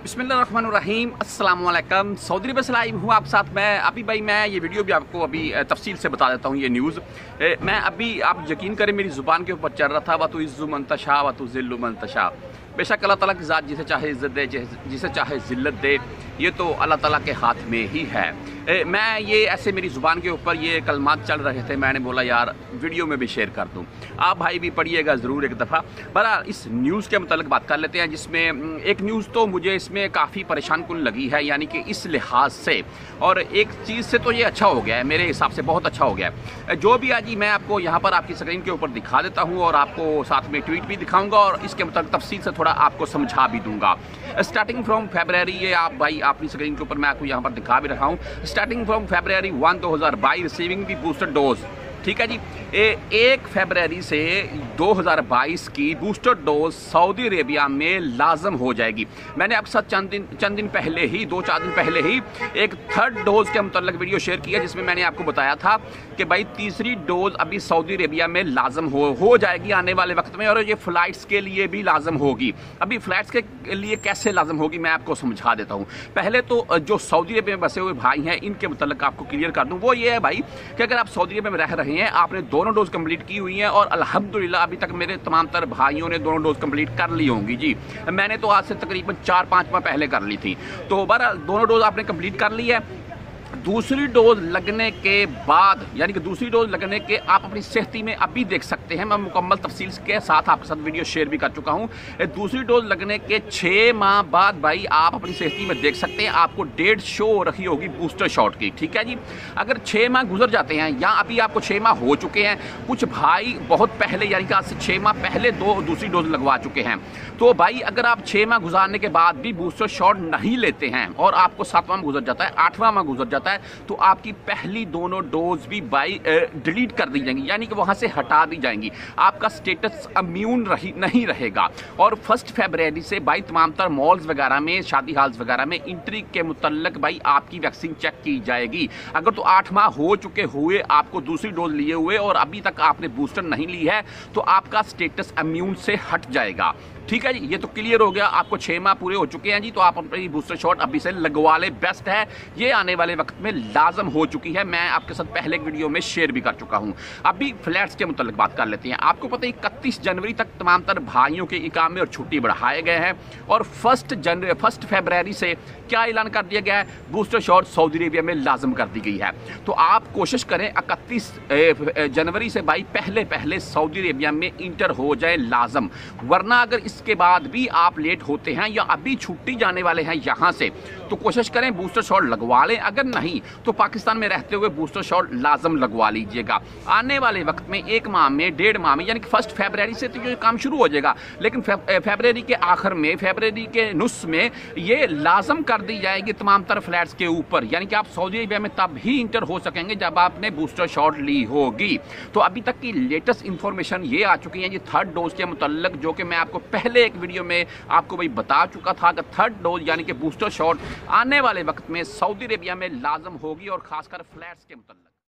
बिस्मिल्लाहिर्रहमानिर्रहीम अस्सलाम वालेकुम। सऊदी अरब से लाइव हूँ आप साथ। मैं ये वीडियो भी आपको अभी तफसील से बता देता हूँ। ये न्यूज़ मैं अभी आप यकीन करें मेरी ज़ुबान के ऊपर चल रहा था। व तो इज़्ज़ु मन तशा व तो ज़िल्लु मन तशा। बेशक अल्लाह ताला की ज़ात जिसे चाहे इज़्ज़त दे, जिसे चाहे ज़िल्लत दे, ये तो अल्लाह ताला के हाथ में ही है। मैं ये ऐसे मेरी ज़ुबान के ऊपर ये कलमात चल रहे थे, मैंने बोला यार वीडियो में भी शेयर कर दूं। आप भाई भी पढ़िएगा ज़रूर एक दफ़ा। बहरहाल इस न्यूज़ के मतलब बात कर लेते हैं, जिसमें एक न्यूज़ तो मुझे इसमें काफ़ी परेशान कुन लगी है, यानी कि इस लिहाज से। और एक चीज़ से तो ये अच्छा हो गया है, मेरे हिसाब से बहुत अच्छा हो गया है। जो भी आज मैं आपको यहाँ पर आपकी स्क्रीन के ऊपर दिखा देता हूँ और आपको साथ में ट्वीट भी दिखाऊँगा और इसके मतलब तफसील से थोड़ा आपको समझा भी दूँगा। स्टार्टिंग फ्रॉम फेब्रुअरी, ये आप भाई अपनी स्क्रीन के ऊपर मैं आपको यहाँ पर दिखा भी रखा हूँ। Starting from February 1, 2022 receiving the booster dose. ठीक है जी, 1 फरवरी से 2022 की बूस्टर डोज सऊदी अरेबिया में लाजम हो जाएगी। मैंने आपके साथ चंद दिन पहले ही 2-4 दिन पहले ही एक थर्ड डोज के मुतल्लिक वीडियो शेयर किया, जिसमें मैंने आपको बताया था कि भाई तीसरी डोज अभी सऊदी अरेबिया में लाजम हो जाएगी आने वाले वक्त में, और ये फ़्लाइट्स के लिए भी लाजम होगी। अभी फ़्लाइट्स के लिए कैसे लाजम होगी मैं आपको समझा देता हूँ। पहले तो जो सऊदी अरेबिया में बसे हुए भाई हैं इनके मुतल्लिक आपको क्लियर कर दूँ। वो ये है भाई कि अगर आप सऊदी अरेबिया में रह रहे हैं, आपने दोनों डोज कंप्लीट की हुई हैं और अल्हम्दुलिल्लाह अभी तक मेरे तमाम तर भाइयों ने दोनों डोज कंप्लीट कर ली होंगी जी। मैंने तो आज से तकरीबन 4-5 माह पहले कर ली थी। तो बहरहाल दोनों डोज आपने कंप्लीट कर ली है। दूसरी डोज लगने के बाद, यानी कि दूसरी डोज लगने के आप अपनी सेहती में अभी देख सकते हैं, मैं मुकम्मल तफसील के साथ आपके साथ वीडियो शेयर भी कर चुका हूं। दूसरी डोज लगने के 6 माह बाद भाई आप अपनी सेहती में देख सकते हैं, आपको डेट शो हो रही होगी बूस्टर शॉट की। ठीक है जी, अगर 6 माह गुजर जाते हैं या अभी आपको 6 माह हो चुके हैं, कुछ भाई बहुत पहले यानी कि आज से 6 माह पहले दूसरी डोज लगवा चुके हैं, तो भाई अगर आप 6 माह गुजारने के बाद भी बूस्टर शॉट नहीं लेते हैं और आपको 7वां माह गुजर जाता है, 8वां माह गुजर जाता है, तो आपकी पहली दोनों डोज भी भाई डिलीट कर दी जाएंगी, यानी कि वहां से हटा दी जाएंगी। आपका स्टेटस इम्यून नहीं रहेगा। और 1 फरवरी से भाई तमाम तर मॉल्स वगैरह में, शादी हॉल्स वगैरह में एंट्री के मुतल्लिक भाई आपकी वैक्सीन चेक की जाएगी। अगर तो 8 माह हो चुके हुए आपको दूसरी डोज लिए हुए और अभी तक आपने बूस्टर नहीं ली है, तो आपका स्टेटस इम्यून से हट जाएगा। ठीक है जी, ये तो क्लियर हो गया। आपको 6 माह पूरे हो चुके हैं जी, तो आप अपनी बूस्टर शॉट अभी से लगवा ले, बेस्ट है। ये आने वाले वक्त में लाजम हो चुकी है, मैं आपके साथ पहले एक वीडियो में शेयर भी कर चुका हूं। अभी फ्लैट्स के मुतालिक बात कर लेते हैं। आपको पता है 31 जनवरी तक तमाम तर भाइयों के इकामे और छुट्टी बढ़ाए गए हैं, और 1 फरवरी से क्या ऐलान कर दिया गया है, बूस्टर शॉट सऊदी अरेबिया में लाजम कर दी गई है। तो आप कोशिश करें 31 जनवरी से भाई पहले सऊदी अरेबिया में इंटर हो जाए लाजम। वरना अगर इसके बाद भी आप लेट होते हैं या अभी छुट्टी जाने वाले हैं यहाँ से, तो कोशिश करें बूस्टर शॉट लगवा लें। अगर नहीं तो पाकिस्तान में रहते हुए बूस्टर शॉट लाजम लगवा लीजिएगा। आने वाले वक्त में 1 माह में, 1.5 माह में, यानी कि 1 फरवरी से तो ये काम शुरू हो जाएगा, लेकिन फरवरी के आखिर में, फरवरी के नुस में ये लाजम कर दी जाएगी तमाम तरह फ्लैट्स के ऊपर, यानी कि आप सऊदी अरेबिया में तब ही इंटर हो सकेंगे जब आपने बूस्टर शॉट ली होगी। तो अभी तक की लेटेस्ट इंफॉर्मेशन ये आ चुकी है जी थर्ड डोज के मुतल्लिक, जो कि मैं आपको पहले एक वीडियो में आपको भाई बता चुका था कि थर्ड डोज यानी कि बूस्टर शॉट आने वाले वक्त में सऊदी अरेबिया में लाजम होगी, और खासकर फ्लैट्स के मुतल्लिक।